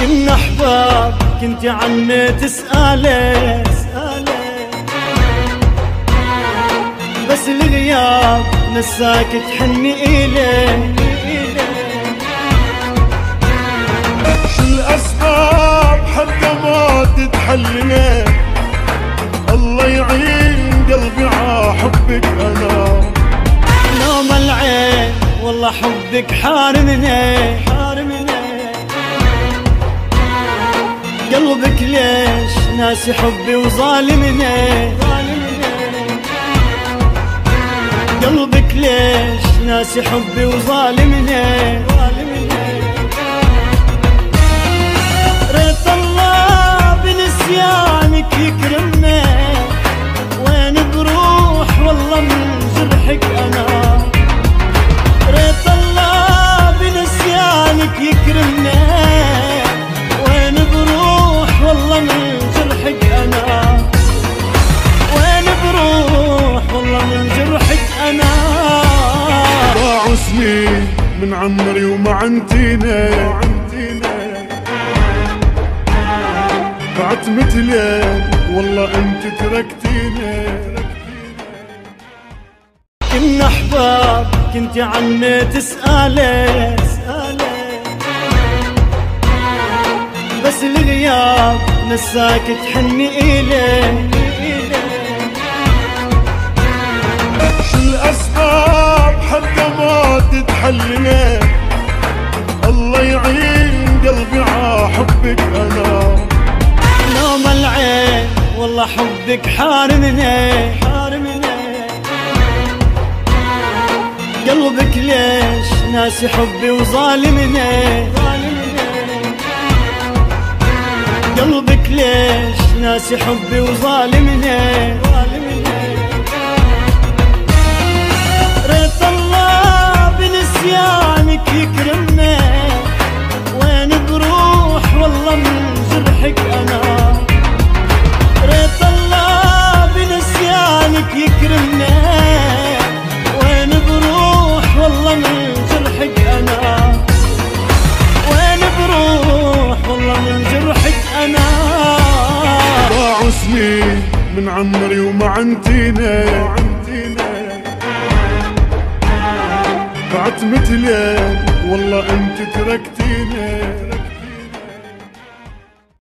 كنا احباب كنت عني تسألي بس الغياب نساك تحني إليه. شو الأسباب حتى ما تتحللي؟ الله يعين قلبي ع حبك أنا. نوم العين والله حبك حارمني قلبك ليش ناسي حبي وظالمني قلبك ليش ناسي حبي وظالمني. ريت الله بنسيانك يكرمني وين بروح والله من جرحك أنا. ريت الله بنسيانك يكرمني وين بروح والله من جرحك أنا. وين بروح والله من جرحك أنا. ضاعوا سنين من عمري وما عنتيني بعت مثلك والله انت تركتيني. كنا احباب كنت عني تسألي بس الغياب نساك تحني إليه. شو الأسباب حتى ما تتحللي؟ الله يعين قلبي ع حبك أنا. نوم العين والله حبك حارمني قلبك ليش ناسي حبي وظالمني قلبك ليش ناسي حبي وظالمني. ريت الله بنسيانك يكرمني وين بروح والله من جرحك أنا. ريت الله بنسيانك يكرمني وين بروح والله من جرحك أنا. وين بروح والله من جرحك أنا. ضاعوا سنين من عمري وما عنتيني بعت مثلك والله انت تركتيني.